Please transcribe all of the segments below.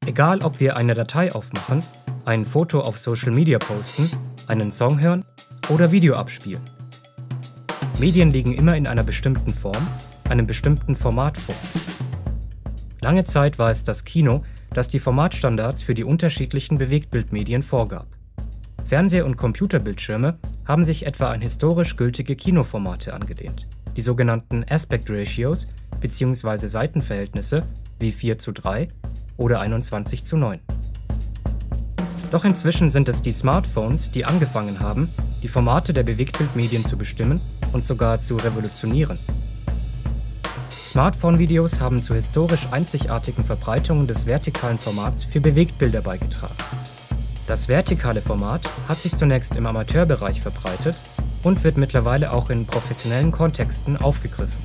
Egal, ob wir eine Datei aufmachen, ein Foto auf Social Media posten, einen Song hören oder Video abspielen. Medien liegen immer in einer bestimmten Form, einem bestimmten Format vor. Lange Zeit war es das Kino, das die Formatstandards für die unterschiedlichen Bewegtbildmedien vorgab. Fernseh- und Computerbildschirme haben sich etwa an historisch gültige Kinoformate angelehnt, die sogenannten Aspect Ratios bzw. Seitenverhältnisse wie 4:3 oder 21:9. Doch inzwischen sind es die Smartphones, die angefangen haben, die Formate der Bewegtbildmedien zu bestimmen und sogar zu revolutionieren. Smartphone-Videos haben zur historisch einzigartigen Verbreitung des vertikalen Formats für Bewegtbilder beigetragen. Das vertikale Format hat sich zunächst im Amateurbereich verbreitet und wird mittlerweile auch in professionellen Kontexten aufgegriffen.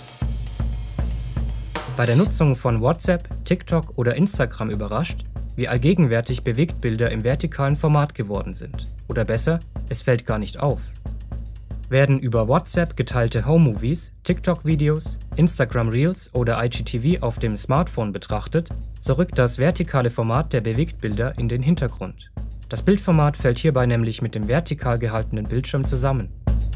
Bei der Nutzung von WhatsApp, TikTok oder Instagram überrascht, wie allgegenwärtig Bewegtbilder im vertikalen Format geworden sind. Oder besser, es fällt gar nicht auf. Werden über WhatsApp geteilte Home-Movies, TikTok-Videos, Instagram Reels oder IGTV auf dem Smartphone betrachtet, so rückt das vertikale Format der Bewegtbilder in den Hintergrund. Das Bildformat fällt hierbei nämlich mit dem vertikal gehaltenen Bildschirm zusammen.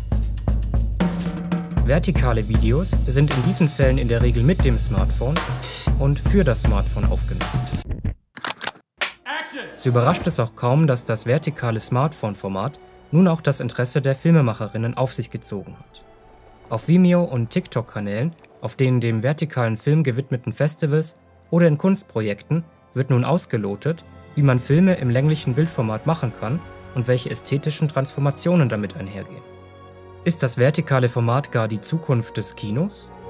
Vertikale Videos sind in diesen Fällen in der Regel mit dem Smartphone und für das Smartphone aufgenommen. So überrascht es auch kaum, dass das vertikale Smartphone-Format nun auch das Interesse der Filmemacherinnen auf sich gezogen hat. Auf Vimeo und TikTok-Kanälen, auf denen dem vertikalen Film gewidmeten Festivals oder in Kunstprojekten wird nun ausgelotet, wie man Filme im länglichen Bildformat machen kann und welche ästhetischen Transformationen damit einhergehen. Ist das vertikale Format gar die Zukunft des Kinos?